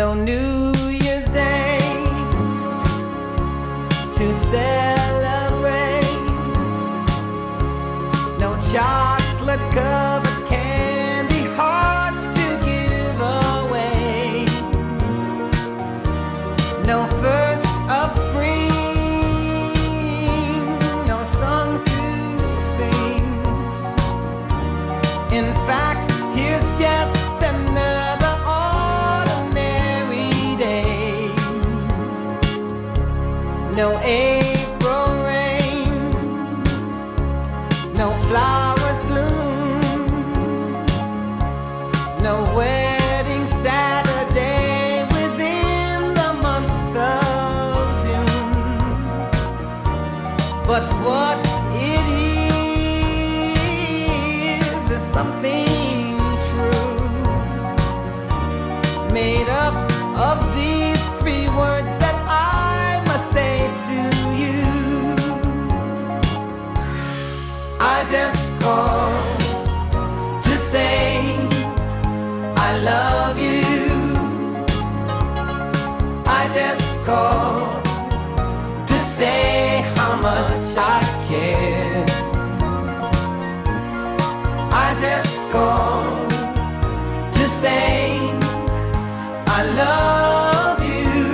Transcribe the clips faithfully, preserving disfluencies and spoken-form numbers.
No New Year's Day to celebrate, no chocolate covered candy hearts to give away, no first of spring, no song to sing. In fact, here's just another ordinary day. No April rain, no flowers bloom, no wedding Saturday within the month of June. But what it is is something true, made up of these three words that I must say to you. I just called to say I love you. I just called to say how much I care. I just called to say I love you,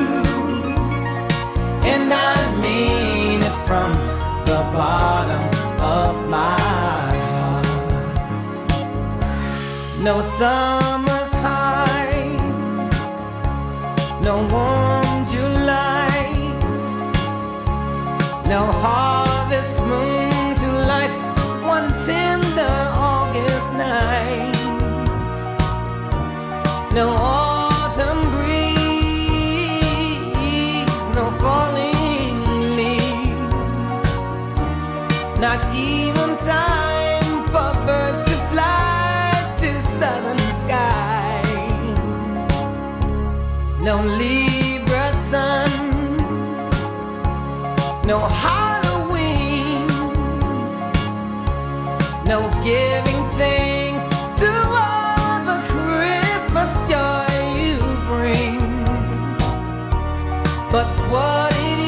and I mean it from the bottom of my heart. No summer's high, no warm July, no harvest moon to light one tender August night, no autumn breeze, no falling leaves, not even time for birds to fly to southern skies, no Libra sun, no Halloween, no giving thanks to all the Christmas joy you bring. But what it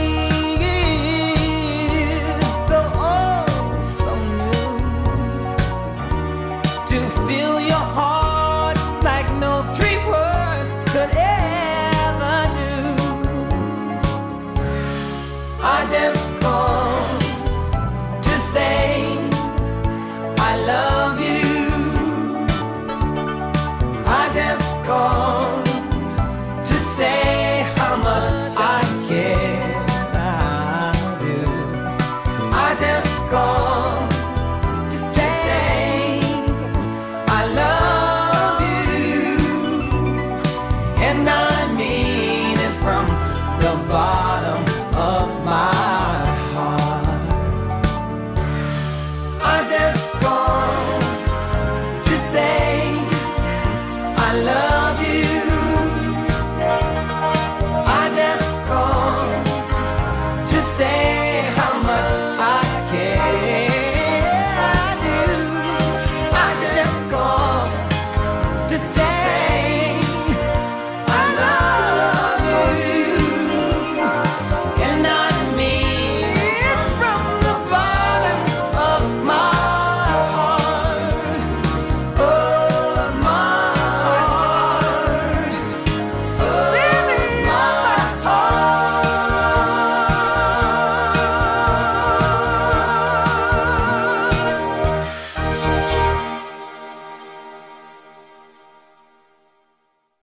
is, though oh so new, to fill your heart like no three words could ever do. I just called to say I love you. I just called to say how much I care. I do. I just called